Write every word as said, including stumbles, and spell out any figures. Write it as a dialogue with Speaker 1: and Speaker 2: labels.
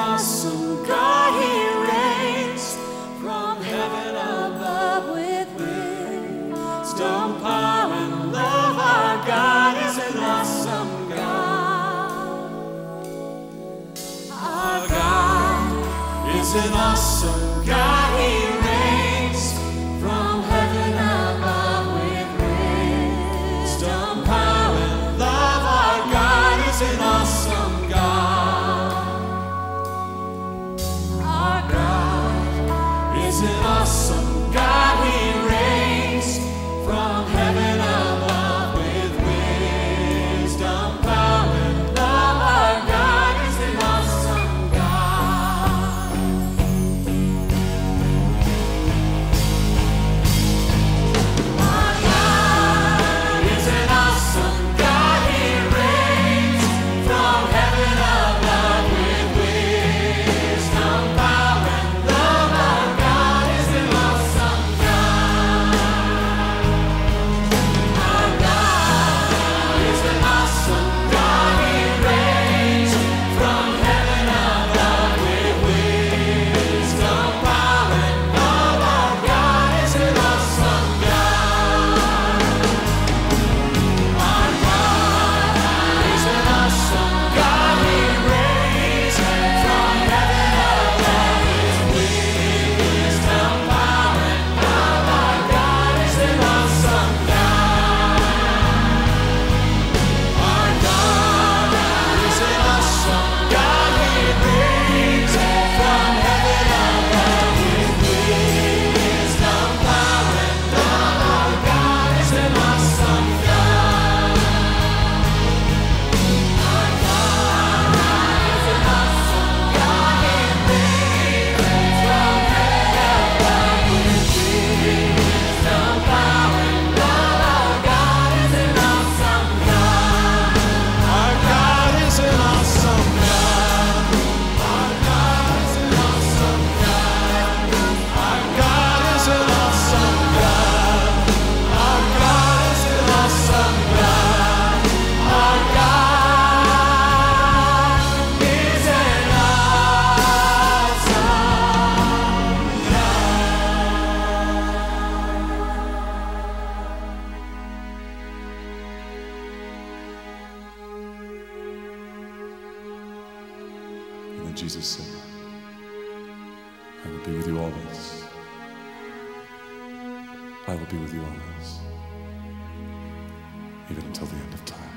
Speaker 1: awesome God, He reigns from heaven above with wisdom, power, and love. Our God is an awesome God. Our God is an awesome God. He reigns from heaven above with wisdom, power, and love. Our God is an awesome God. Our God is an awesome God. He reigns from heaven above with wisdom, power, and love. Our God is an awesome God. Our God is an awesome God. He reigns from heaven above with wisdom, power, and love. Our God is an awesome God. Our God is an awesome God. He reigns from heaven above with wisdom, power, and love. Our God is an awesome God. Our God is an awesome God. He reigns from heaven above with wisdom, power, and love. Our God is an awesome God. Our God is an awesome God. He reigns from heaven above with wisdom, power, and love. Our God is an awesome God. Our God is an awesome God. He reigns from heaven above with wisdom, power, and love. Our God is an awesome God. Our God is an awesome God. Our God is an awesome God. Our God is an awesome God. Our God is an awesome God. Our God is an
Speaker 2: And then Jesus said, I will be with you always. I will be with you always, even until the end of time.